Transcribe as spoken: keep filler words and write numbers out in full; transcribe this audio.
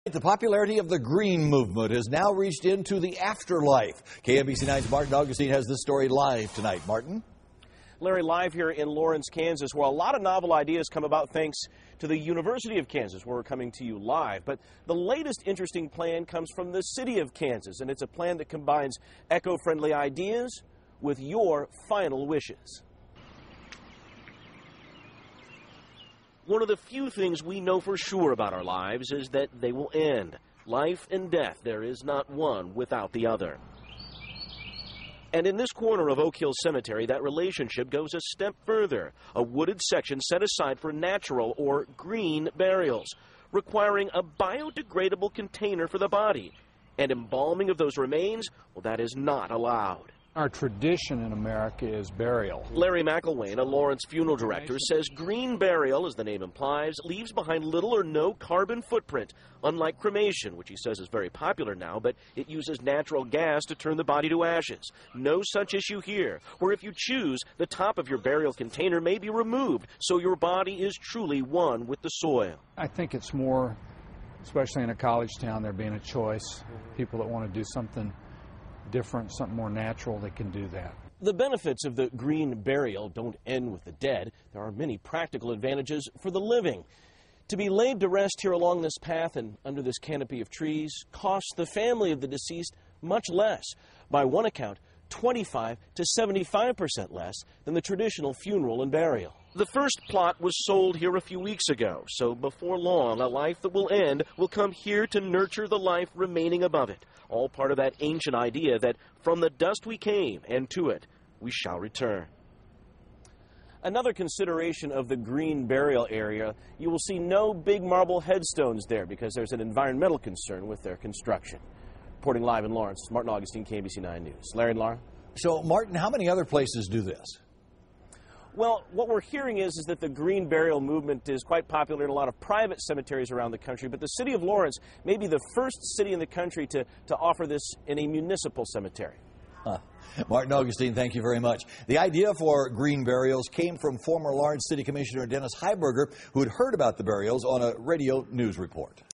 The popularity of the green movement has now reached into the afterlife. K M B C nine's Martin Augustine has this story live tonight. Martin? Larry, live here in Lawrence, Kansas, where a lot of novel ideas come about thanks to the University of Kansas, where we're coming to you live. But the latest interesting plan comes from the city of Kansas, and it's a plan that combines eco-friendly ideas with your final wishes. One of the few things we know for sure about our lives is that they will end. Life and death, there is not one without the other. And in this corner of Oak Hill Cemetery, that relationship goes a step further. A wooded section set aside for natural or green burials, requiring a biodegradable container for the body. And embalming of those remains, well, that is not allowed. Our tradition in America is burial. Larry McElwain, a Lawrence funeral director, says green burial, as the name implies, leaves behind little or no carbon footprint, unlike cremation, which he says is very popular now, but it uses natural gas to turn the body to ashes. No such issue here, where if you choose, the top of your burial container may be removed, so your body is truly one with the soil. I think it's more, especially in a college town, there being a choice. People that want to do something different, something more natural, they can do that. The benefits of the green burial don't end with the dead. There are many practical advantages for the living. To be laid to rest here along this path and under this canopy of trees costs the family of the deceased much less. By one account, twenty-five to seventy-five percent less than the traditional funeral and burial. The first plot was sold here a few weeks ago, so before long, a life that will end will come here to nurture the life remaining above it. All part of that ancient idea that from the dust we came, and to it we shall return. Another consideration of the green burial area, you will see no big marble headstones there because there's an environmental concern with their construction. Reporting live in Lawrence, Martin Augustine, K M B C nine News. Larry and Laura? So, Martin, how many other places do this? Well, what we're hearing is, is that the green burial movement is quite popular in a lot of private cemeteries around the country, but the city of Lawrence may be the first city in the country to, to offer this in a municipal cemetery. Huh. Martin Augustine, thank you very much. The idea for green burials came from former Lawrence City Commissioner Dennis Heiberger, who had heard about the burials on a radio news report.